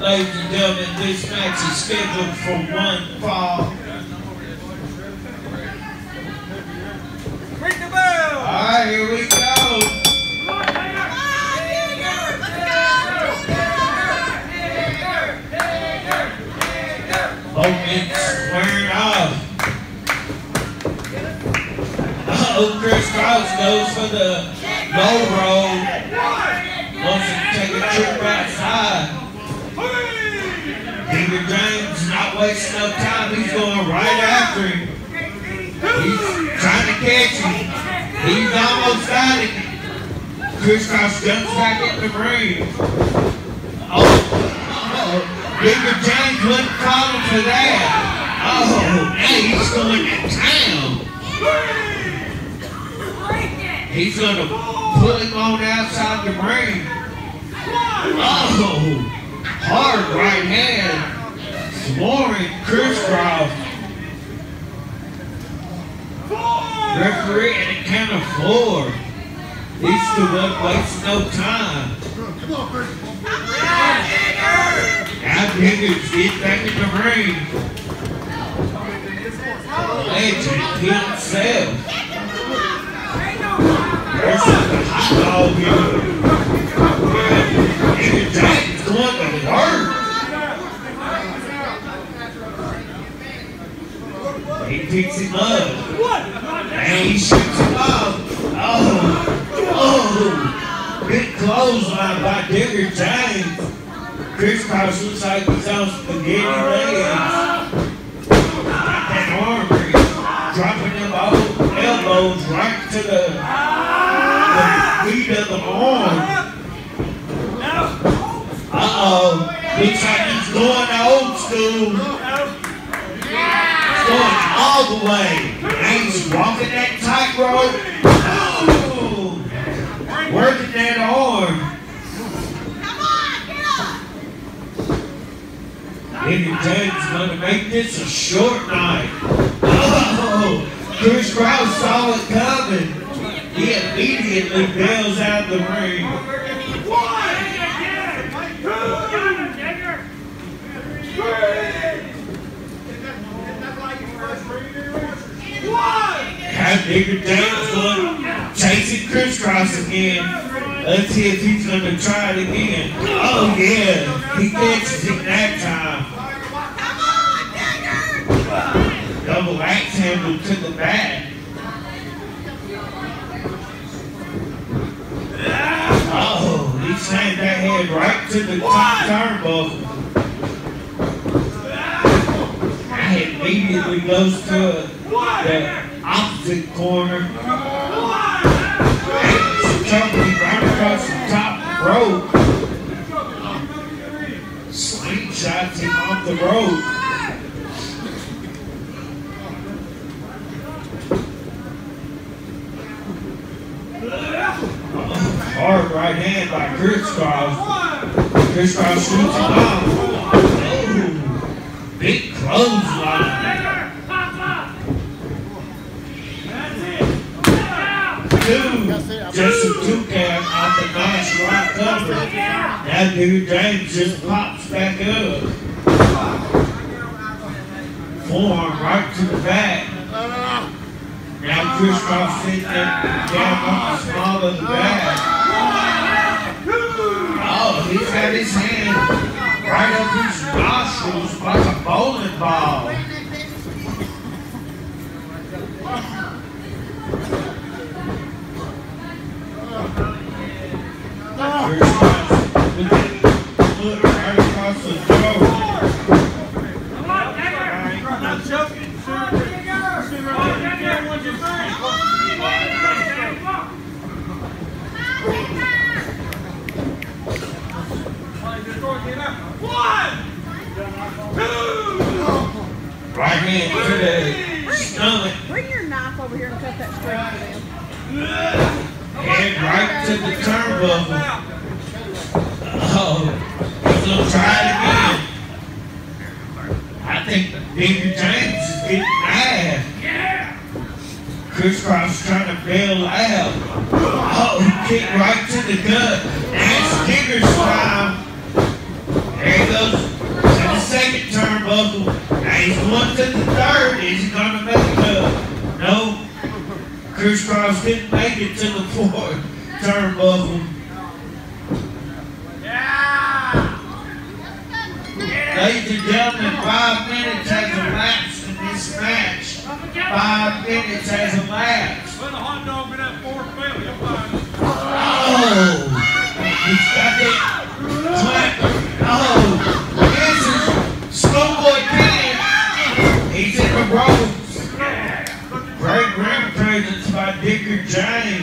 ladies and gentlemen, this match is scheduled for one fall. Ring the bell! Alright, here we go. Both men squaring off. Chris Cross goes for the low roll. Wants to take a trip outside. Digger James not wasting no time. He's going right after him. He's trying to catch him. He's almost got it. Chris Cross jumps back in the ring. Digger James wouldn't call him for that. Oh, hey, he's going to town. He's going to pull him on outside the ring. Oh, hard right hand. Flooring crisscross. Referee at the count of 4. These two wasn't wasting no time. Now Diggers get back in the ring. Legend himself. There's a hot dog here. Digger James going to work. He picks him up. And he shoots him off. Oh, big clothesline by Digger James. Chris Cross looks like he's on spaghetti legs. Got that armory. Dropping them elbows right to the feet of the arm. Looks like he's going old school. He's going all the way. And he's walking that tightrope. Oh, working that arm. Digger James is going to make this a short night. Oh, Chris Cross saw it coming. He immediately bails out the ring. Now Digger James going chasing Chris Cross again. Let's see if he's going to try it again. Oh yeah, he catches it that time. Double axe handle to the back. Oh, he slammed that head right to the top turnbuckle. That immediately goes to the opposite corner. Jumping right across the top rope. Slingshots him off the rope. Hard right hand by Chris Cross. Chris Cross shoots him off. Oh, big clothesline. Just a 2-count off the nice rock cover. Now Digger James just pops back up. Forearm right to the back. Now Chris Cross sitting there down on the small of the back. Oh, he's got his hand right up his nostrils like a bowling ball. Chris Cross with the foot right across the throat. I'm not joking. Right hand to the stomach. Bring your knife over here and cut that straight for them. Head right to the turnbuckle. Oh, he's going to try it again. I think Digger James is getting mad. Chris Cross trying to bail out. Oh, he kicked right to the gut. That's Digger's time. There he goes to the second turnbuckle. Now he's going to the third. Is he going to make it? No. Crisscross didn't make it to the fourth turnbuckle. Ladies and gentlemen, 5 minutes has elapsed in this match. 5 minutes has elapsed. Put a hot dog in that fourth belly. Oh! He's got it. Oh! This is Schoolboy Tn. He's in the ropes. Great ring presence by Dicker James.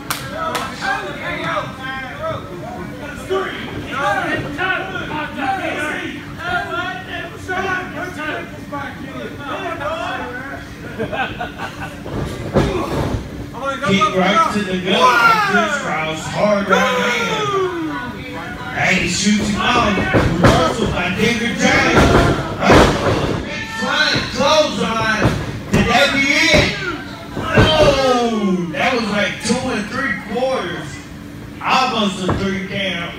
Kick right to the gut by Crisscross. Hard right hand. And he shoots him off. Reversal by Dicker James. Big flying clothesline. Did that be it? Oh! That was like 2 3/4. Almost a 3 count.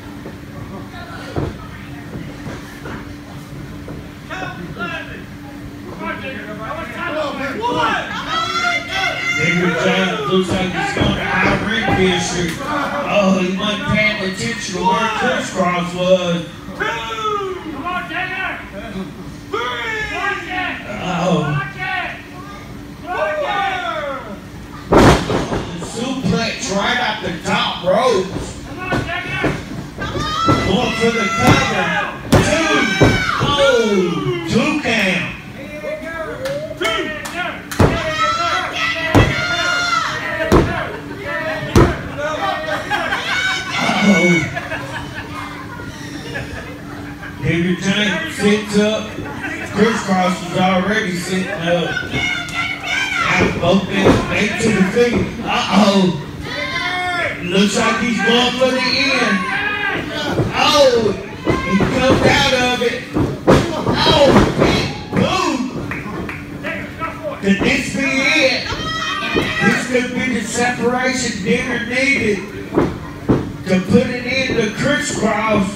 Dicker James looks like he's going to high ring issue. Oh, he wasn't paying attention to where Crisscross was. Come on, Digger! 3! Oh. The suplex right off the top ropes. Come on, Digger! Going for the cover. 2. Oh, 2 count. Dicker James sits up. Crisscross is already sitting up. Now both men make to the feet. Uh-oh. Looks like he's going for the end. Oh, he comes out of it. Oh, boom. Could this be it? This could be the separation Dicker needed to put an end to Crisscross.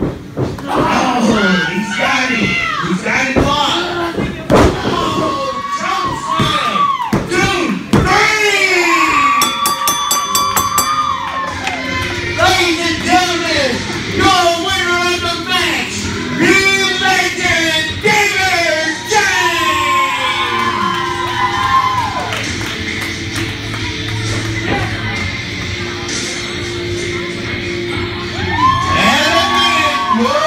Oh, he's got it. He's got it locked. Oh, choke slam. 2, 3. Ladies and gentlemen, your winner of the match, the legend, Dicker James. And again,